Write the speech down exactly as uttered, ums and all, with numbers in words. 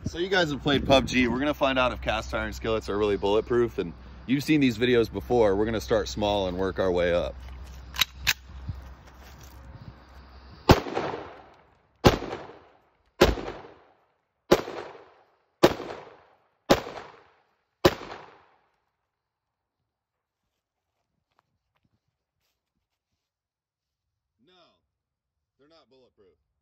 So you guys have played P U B G. We're gonna find out if cast iron skillets are really bulletproof, and you've seen these videos before. We're gonna start small and work our way up. No, they're not bulletproof.